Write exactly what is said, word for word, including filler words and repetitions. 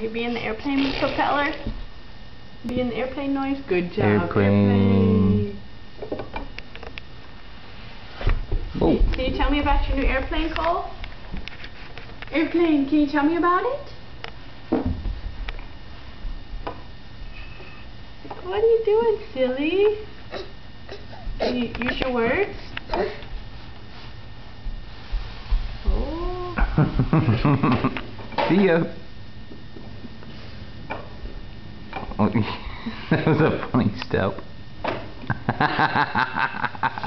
You be in the airplane propeller? Be in the airplane noise? Good job. Airplane. Airplane. Can you tell me about your new airplane, Cole? Airplane, can you tell me about it? What are you doing, silly? Can you use your words? Oh. See ya. Oh, that was a funny step.